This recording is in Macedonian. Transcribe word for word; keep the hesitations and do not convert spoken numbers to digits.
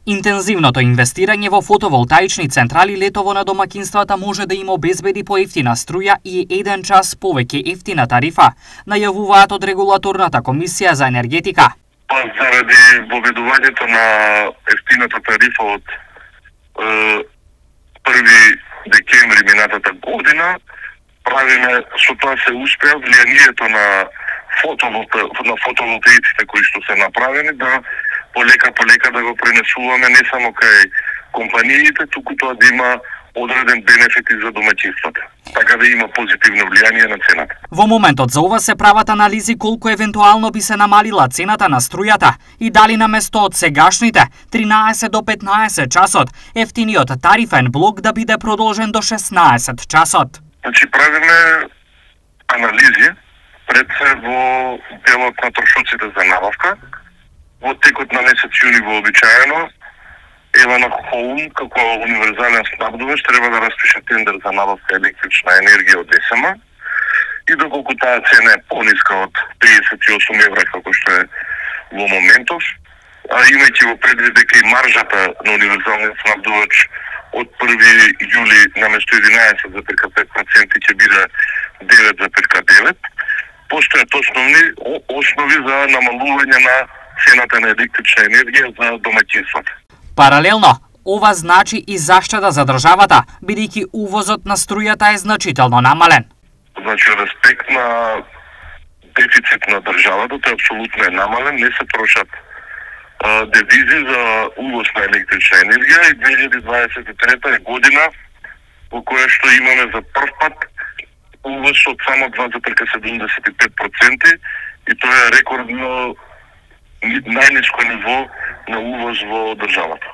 Интензивното инвестирање во фотоволтаични централи летово на домаќинствата може да им обезбеди поевтина струја и еден час повеќе ефтина тарифа, најавуваат од Регулаторната комисија за енергетика. Па заради воведувањето на ефтината тарифа од е, први декември минатата година, правиме со тоа се успеа влијанието на фотоволта, на фотоволтаиците кои што се направени да полека полека да го пренесуваме не само кај компаниите, туку тоа да има одреден бенефит и за домаќинствата, така да има позитивно влијание на цената. Во моментот за ова се прават анализи колку евентуално би се намалила цената на струјата и дали на место од сегашните тринаесет до петнаесет часот ефтиниот тарифен блок да биде продолжен до шеснаесет часот. Значи правиме анализи пред се во делот на трошоците за набавка. Во текот на месец јуни вообичаено Елана Хоум, како универзален снабдувач, треба да распише тендер за набавка електрична енергија од ЕСМ и доколку таа цена е пониска од триесет и осум евра, како што е во моментов, а имајќи во предвид дека и маржата на универзалниот снабдувач од први јули на место единаесет зарез пет проценти ќе биде девет зарез девет, постојат основни основи за намалување на цената на електрична енергија за домаќинствата. Паралелно, ова значи и заштеда за државата, бидејќи увозот на струјата е значително намален. Значи, респект на дефицит на државата, тој апсолутно е намален, не се трошат а, девизи за увоз на електрична енергија и две илјади дваесет и трета е година во која што имаме за прв пат увоз од само два зарез седумдесет и пет проценти и тоа е рекордно најниско ниво на увоз во државата.